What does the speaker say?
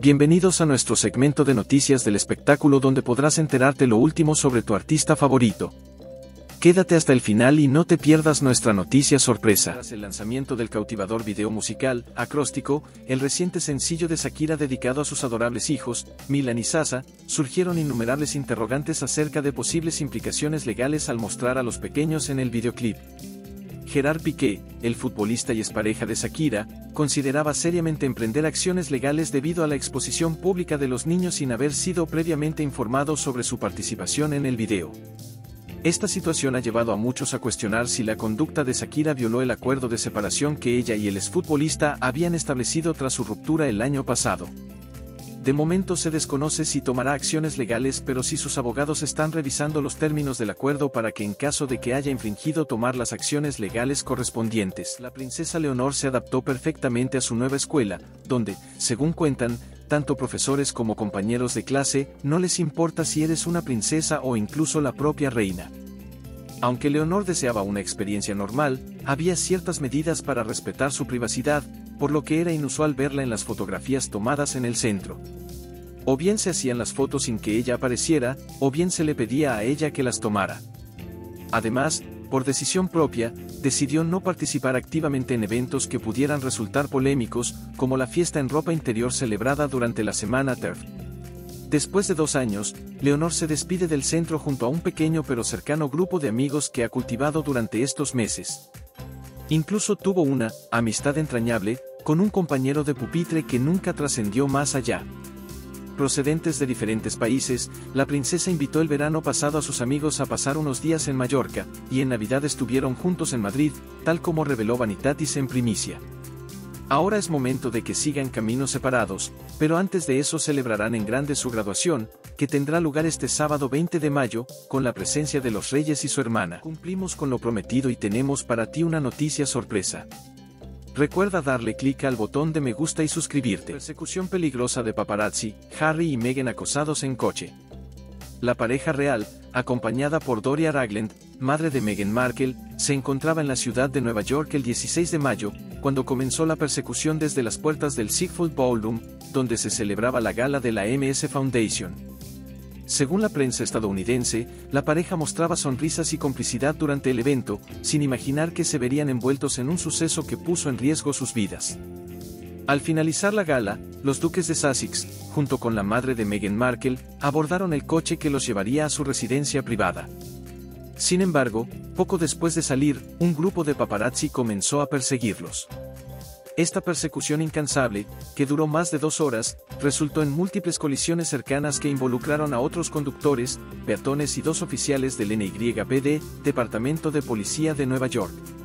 Bienvenidos a nuestro segmento de noticias del espectáculo donde podrás enterarte lo último sobre tu artista favorito. Quédate hasta el final y no te pierdas nuestra noticia sorpresa. Tras el lanzamiento del cautivador video musical, Acróstico, el reciente sencillo de Shakira dedicado a sus adorables hijos, Milan y Sasa, surgieron innumerables interrogantes acerca de posibles implicaciones legales al mostrar a los pequeños en el videoclip. Gerard Piqué, el futbolista y expareja de Shakira, consideraba seriamente emprender acciones legales debido a la exposición pública de los niños sin haber sido previamente informado sobre su participación en el video. Esta situación ha llevado a muchos a cuestionar si la conducta de Shakira violó el acuerdo de separación que ella y el exfutbolista habían establecido tras su ruptura el año pasado. De momento se desconoce si tomará acciones legales, pero sí sus abogados están revisando los términos del acuerdo para que en caso de que haya infringido tomar las acciones legales correspondientes. La princesa Leonor se adaptó perfectamente a su nueva escuela, donde, según cuentan, tanto profesores como compañeros de clase, no les importa si eres una princesa o incluso la propia reina. Aunque Leonor deseaba una experiencia normal, había ciertas medidas para respetar su privacidad, por lo que era inusual verla en las fotografías tomadas en el centro. O bien se hacían las fotos sin que ella apareciera, o bien se le pedía a ella que las tomara. Además, por decisión propia, decidió no participar activamente en eventos que pudieran resultar polémicos, como la fiesta en ropa interior celebrada durante la semana TERF. Después de 2 años, Leonor se despide del centro junto a un pequeño pero cercano grupo de amigos que ha cultivado durante estos meses. Incluso tuvo una amistad entrañable con un compañero de pupitre que nunca trascendió más allá. Procedentes de diferentes países, la princesa invitó el verano pasado a sus amigos a pasar unos días en Mallorca, y en Navidad estuvieron juntos en Madrid, tal como reveló Vanitatis en primicia. Ahora es momento de que sigan caminos separados, pero antes de eso celebrarán en grande su graduación, que tendrá lugar este sábado 20 de mayo, con la presencia de los reyes y su hermana. Cumplimos con lo prometido y tenemos para ti una noticia sorpresa. Recuerda darle clic al botón de me gusta y suscribirte. Persecución peligrosa de paparazzi, Harry y Meghan acosados en coche. La pareja real, acompañada por Doria Ragland, madre de Meghan Markle, se encontraba en la ciudad de Nueva York el 16 de mayo, cuando comenzó la persecución desde las puertas del Ziegfeld Ballroom, donde se celebraba la gala de la MS Foundation. Según la prensa estadounidense, la pareja mostraba sonrisas y complicidad durante el evento, sin imaginar que se verían envueltos en un suceso que puso en riesgo sus vidas. Al finalizar la gala, los duques de Sussex, junto con la madre de Meghan Markle, abordaron el coche que los llevaría a su residencia privada. Sin embargo, poco después de salir, un grupo de paparazzi comenzó a perseguirlos. Esta persecución incansable, que duró más de 2 horas, resultó en múltiples colisiones cercanas que involucraron a otros conductores, peatones y 2 oficiales del NYPD, Departamento de Policía de Nueva York.